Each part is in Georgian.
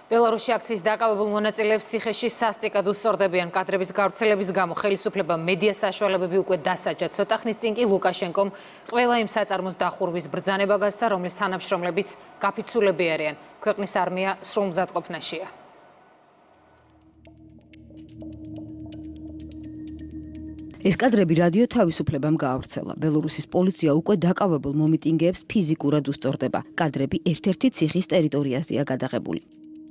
ბელარუსში აქციის დაკავებულ მონაწილეებს ციხეში სასტიკად უსწორდებიან კადრების გავრცელების გამო ხელისუფლებამ მედია საშუალებები უკვე დასაჯა. ცოტა ხნის წინ კი ლუკაშენკომ ყველა იმ საწარმოს დახურვის ბრძანება გასცა, რომლის თანამშრომლებიც გაფიცულები არიან. ქვეყნის არმია სრულ მზადყოფნაშია. ეს კადრები რადიო თავისუფლებამ გაავრცელა. ბელორუსის პოლიცია უკვე დაკავებულ მომიტინგეებს ფიზიკურად უსწორდება. კადრები ერთ-ერთი ციხის ტერიტორიაზეა გადაღებული.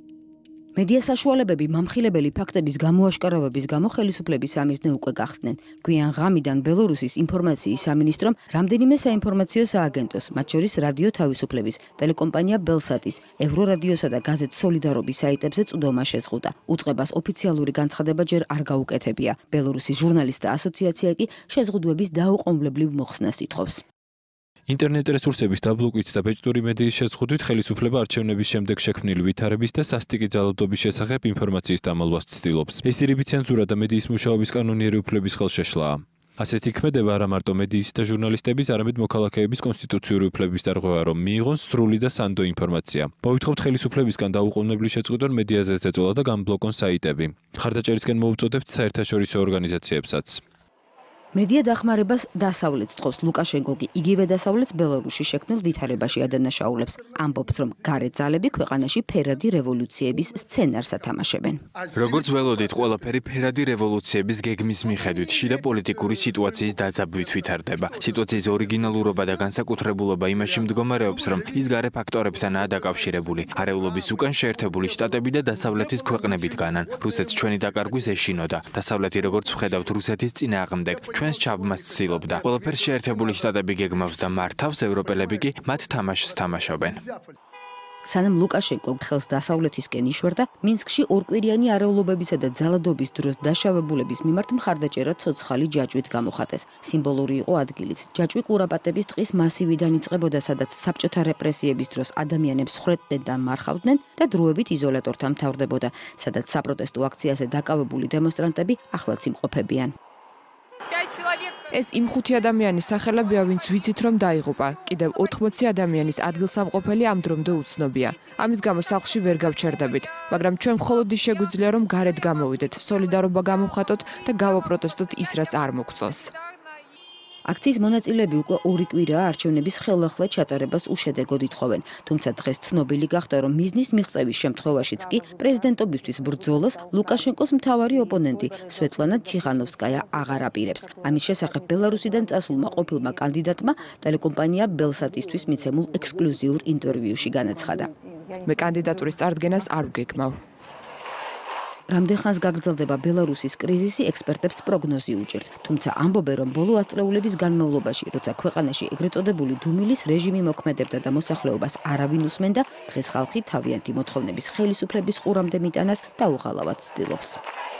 მედია საშუალებები მამხილებელი ფაქტების გამოაშკარავების გამო ხელისუფლების სამიზნე უკვე გახდნენ. გვიან ღამიდან ბელორუსის ინფორმაციის სამინისტრომ რამდენიმე საინფორმაციო სააგენტოს, მათ შორის რადიო თავისუფლების, ტელეკომპანია ბელსატის, ევრორადიოსა და გაზეთ სოლიდარობის საიტებზე წვდომა შეზღუდა. უწყებას ოფიციალური განცხადება ჯერ არ გაუკეთებია. ბელორუსის ჟურნალისტთა ასოციაცია კი შეზღუდვების დაუყოვნებლივ მოხსნას ითხოვს. ინტერნეტ რესურსების დაბლოკვით და ბეჭდური მედიის შეზღუდვით ხელისუფლება არჩევნების შემდეგ შექმნილი ვითარების და სასტიკი ძალადობის შესახებ ინფორმაციის დამალვას ცდილობს. ეს ირიბი ცენზურა და მედიის მუშაობის კანონიერი უფლების ხელშეშლაა. ასეთი ქმედება არა მარტო მედიის და ჟურნალისტების, არამედ მოქალაქეების კონსტიტუციური უფლებების დარღვევა, რომ მიიღონ სრული და სანდო ინფორმაცია. მოვითხოვთ ხელისუფლებისგან დაუყოვნებლივ შეწყვიტონ მედიაზე ზეწოლა და გამბლოკონ საიტები. მხარდაჭერისკენ მოუწოდებთ საერთაშორისო ორგანიზაციებსაც. მედია დახმარებას დასავლეთს თხოვს. ლუკაშენკო კი იგივე დასავლეთს ბელარუსში შექმნილ ვითარებაში ადანაშაულებს. ამბობს, რომ გარე ძალები ქვეყანაში ფერადი რევოლუციების სცენარს ათამაშებენ. როგორც ველოდით, ყველაფერი ფერადი რევოლუციების გეგმის მიხედვით შიდა პოლიტიკური სიტუაციის დაძაბვით ვითარდება. სიტუაციის ორიგინალურობა და განსაკუთრებულობა იმაში მდგომარეობს, რომ ის გარე ფაქტორებთანაა დაკავშირებული. არეულობის უკან შეერთებული შტატები და დასავლეთის ქვეყნები დგანან. რუსეთს ჩვენი დაკარგვის ეშინოდა. დასავლეთი როგორც ვხედავთ რუსეთის წინააღმდეგ ჩვენს ჩაბმას ცდილობდა. ყველაფერს შეერთებული შტატები გეგმავს და მართავს, ევროპელები კი მათ თამაშს თამაშობენ. სანამ ლუკაშენკო ხელს დასავლეთისკენ იშვერდა, მინსკში ორკვირიანი არეულობებისა და ძალადობის დროს დაშავებულების მიმართ მხარდაჭერა ცოცხალი ჯაჭვით გამოხატეს. სიმბოლური იყო ადგილიც. ჯაჭვი კურაპატების ტყის მასივიდან იწყებოდა, სადაც საბჭოთა რეპრესიების დროს ადამიანებს ხვრეთდნენ და მარხავდნენ და დროებით იზოლატორთან მთავრდებოდა, სადაც საპროტესტო აქციაზე დაკავებული დემონსტრანტები ახლაც იმყოფებიან. ეს იმ 5 ადამიანის სახელებია, ვინც ვიცით რომ დაიღუპა. კიდევ 80 ადამიანის ადგილსამყოფელი ამ დრომდე უცნობია. ამის გამო სახლში ვერ გავჩერდებით, მაგრამ ჩვენ მხოლოდ ის შეგვიძლია რომ გარეთ გამოვიდეთ, სოლიდარობა გამოვხატოთ და გავაპროტესტოთ ის, რაც არ მოგწონს. აქციის მონაწილეები უკვე 2 კვირაა არჩევნების ხელახლა ჩატარებას უშედეგოდ ითხოვენ. თუმცა დღეს ცნობილი გახდა, რომ მიზნის მიღწევის შემთხვევაშიც კი პრეზიდენტობისთვის ბრძოლას ლუკაშენკოს მთავარი ოპონენტი სვეტლანა ციხანოვსკაია აღარ აპირებს. ამის შესახებ ბელარუსიდან წასულმა ყოფილმა კანდიდატმა ტელეკომპანია ბელსატისთვის მიცემულ ექსკლუზიურ ინტერვიუში განაცხადა. მე კანდიდატურის წარდგენას არ ვგეგმავ. რამდენხანს გაგრძელდება ბელარუსის კრიზისი, ექსპერტებს პროგნოზი უჭერთ. თუმცა ამბობენ, რომ ბოლო ათწლეულების განმავლობაში, როცა ქვეყანაში ეგრეთ წოდებული დუმილის რეჟიმი მოქმედებდა და მოსახლეობას არავინ უსმენდა, დღეს ხალხი თავიანთი მოთხოვნების ხელისუფლების ყურამდე მიტანას დაუღალავად ცდილობს.